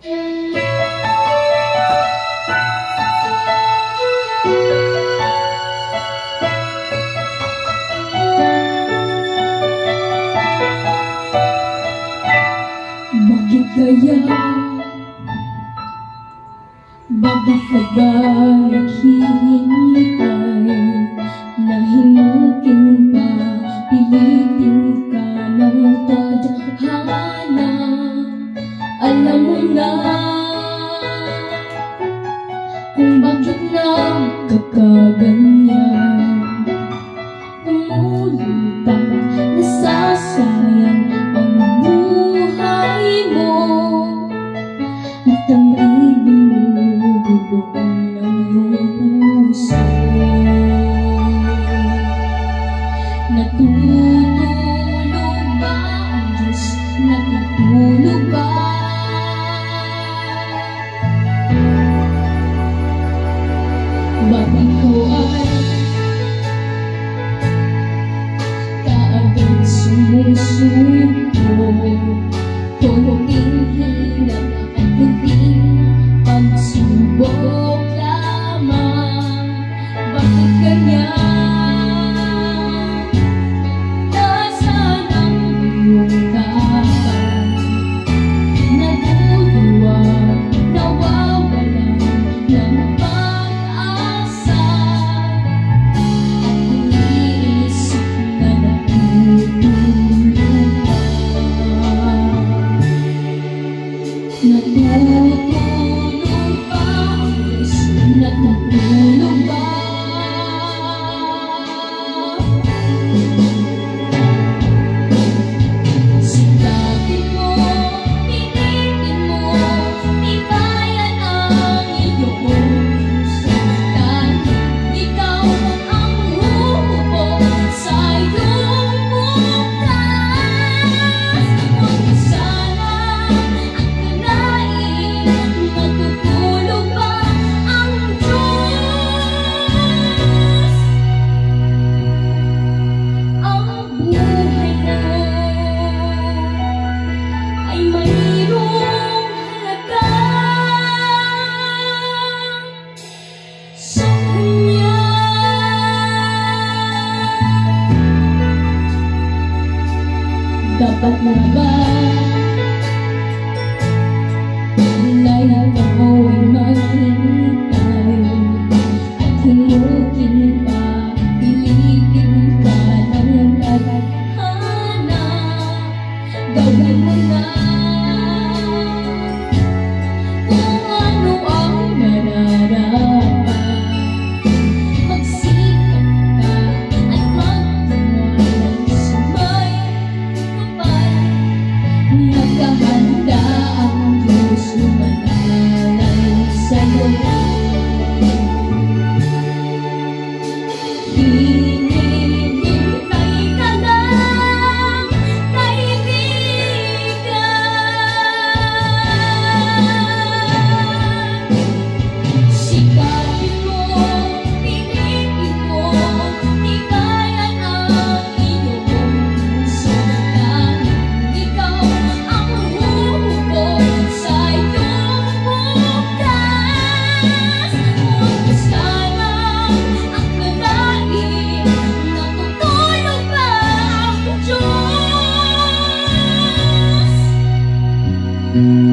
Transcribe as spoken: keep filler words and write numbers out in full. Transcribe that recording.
Bakit kaya baba ka ba naghihintay? Nahimukin pa, pilitin ka ng tadhana. Alam mo na kung bakit nagkakaganyan. Umulutang nasasayang ang buhay mo, at ang ibinubulong ng iyong puso. Natutulog ba ang Diyos? Natutulog ba? Bakit ko ay kaagad sumusuko? Kunting hirap at kunting pagsubok lamang. Bakit ganyan? Nasaan ang iyong tapang? Naduduwa, nawawalan ng pag-asa, at iniisip na natutulog ka. Natutulog ba ang Diyos? Natutulog ba? Sikapin mo, pilitin mo, tibayan ang iyong puso. Dahil ikaw ang humuhubog sa iyong bukas. Huwag mo sanang akalain, natutulog ba ang Diyos? Ang buhay mo ay mayroong halaga sa Kanya. Dapat na ba na ikaw ay maghintay at himukin pa, pilitin ka ng tadhana? Gawin mo na kung ano ang nararapat. Magsikap ka at magtiwala sa may kapal. Naghahanda ang Diyos lumalalay sa'yo. Hinihintay ka lang, kaibigan. Sikapin mo, pilitin mo, tibayan ang iyong puso. Dahil ikaw ang humuhubog sa iyong bukas. Huwag mo sanang akalain, natutulog ba ang Diyos?